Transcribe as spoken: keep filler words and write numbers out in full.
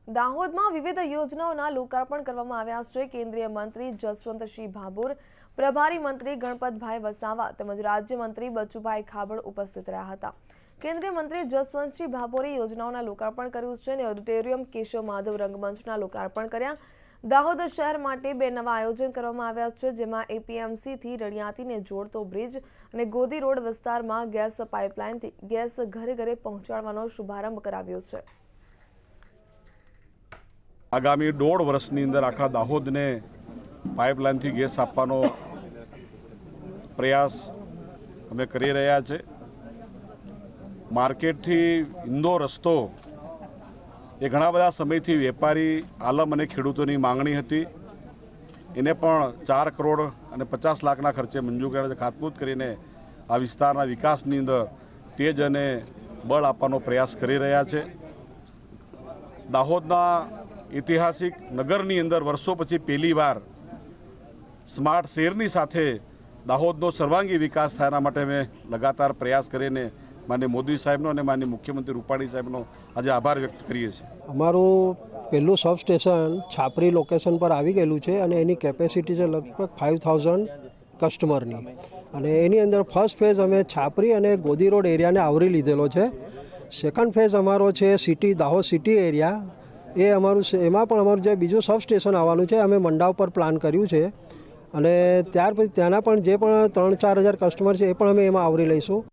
દાહોદમાં વિવિધ યોજનાઓના લોકાર્પણ કરવામાં આવ્યા છે। કેન્દ્રીય મંત્રી જસવંતસિંહ ભાભોર, પ્રભારી મંત્રી ગણપતભાઈ વસાવા તેમજ રાજ્યમંત્રી બચુભાઈ ખાબડ ઉપસ્થિત રહ્યા હતા। કેન્દ્રીય મંત્રી જસવંતસિંહ ભાભોરે યોજનાઓના લોકાર્પણ કર્યું છે અને ઓડિટોરિયમ કેશવ માધવ રંગમંચના લોકાર્પણ કર્યા। દાહોદ શહેર માટે બે નવા આયોજન કરવામાં આવ્યા છે, જેમાં એપીએમસી થી રણિયાતીને જોડતો બ્રિજ અને ગોદી રોડ વિસ્તારમાં ગેસ પાઇપલાઇનથી ગેસ ઘરે ઘરે પહોંચાડવાનો શુભારંભ કરાવ્યો છે। આગામી દોઢ વર્ષની અંદર આખા દાહોદને પાઇપલાઇનથી ગેસ આપવાનો પ્રયાસ અમે કરી રહ્યા છે। માર્કેટથી ઇન્દોર રસ્તો એ ઘણા બધા સમયથી વેપારી આલમ અને ખેડૂતોની માંગણી હતી, એને પણ ચાર કરોડ અને પચાસ લાખના ખર્ચે મંજૂર કર્યા, ખાતમુહૂર્ત કરીને આ વિસ્તારના વિકાસની અંદર તેજ અને બળ આપવાનો પ્રયાસ કરી રહ્યા છે। દાહોદના ઐતિહાસિક નગરની અંદર વર્ષો પછી પહેલીવાર સ્માર્ટ શહેરની સાથે દાહોદનો સર્વાંગી વિકાસ થાય, એના માટે અમે લગાતાર પ્રયાસ કરીને માનનીય મોદી સાહેબનો અને માનનીય મુખ્યમંત્રી રૂપાણી સાહેબનો આજે આભાર વ્યક્ત કરીએ છીએ। અમારું પહેલું સબ સ્ટેશન છાપરી લોકેશન પર આવી ગયેલું છે અને એની કેપેસિટી છે લગભગ ફાઇવ થાઉઝન્ડ કસ્ટમરની, અને એની અંદર ફર્સ્ટ ફેઝ અમે છાપરી અને ગોદી રોડ એરિયાને આવરી લીધેલો છે। સેકન્ડ ફેઝ અમારો છે સિટી દાહોદ સિટી એરિયા, એ અમારું એમાં પણ અમારું જે બીજું સબ સ્ટેશન આવવાનું છે અમે મંડાવ પર પ્લાન કર્યું છે, અને ત્યાર પછી ત્યાંના પણ જે પણ ત્રણ ચાર હજાર કસ્ટમર છે એ પણ અમે એમાં આવરી લઈશું।